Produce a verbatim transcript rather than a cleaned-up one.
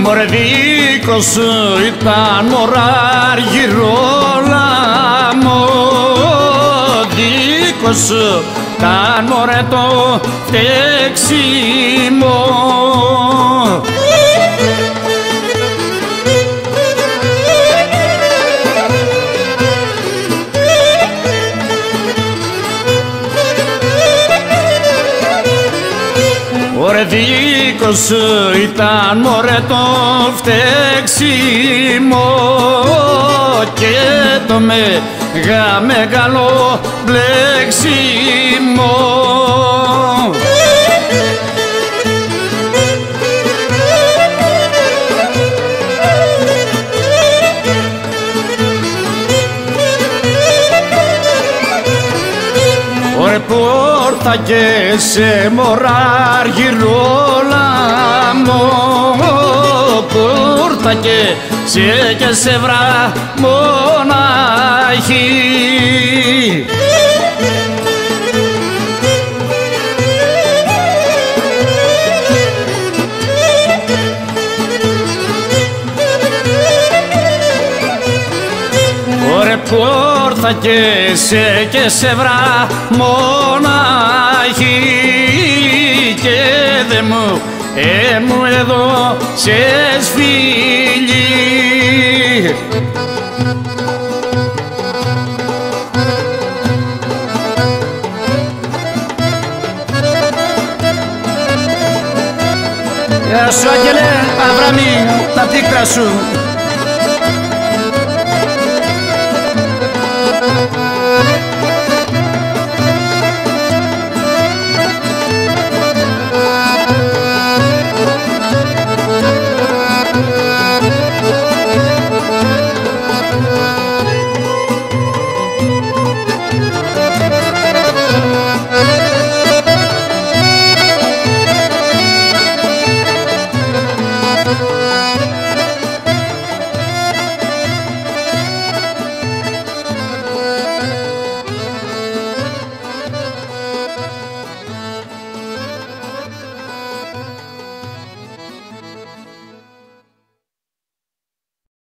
Μωρέ δίκος σου ήταν μωράργυρόλα μου, δίκος σου ήταν μωρέ το φταίξιμο. Μωρέ δίκος σου ήταν μωρέ το φταίξιμο και το μεγα μεγάλο μπλέξιμο. Ωρε πόρτα και σε μωράργυρόλα μου, πόρτα και σε και σε βρά μονάχη. Ωρε πόρτα και σε και σε βρά μονάχη και δε μου ε μου εδώ σε σφίλι. Γεια σου Άγγελε Αβραμή, τα πίκρα σου.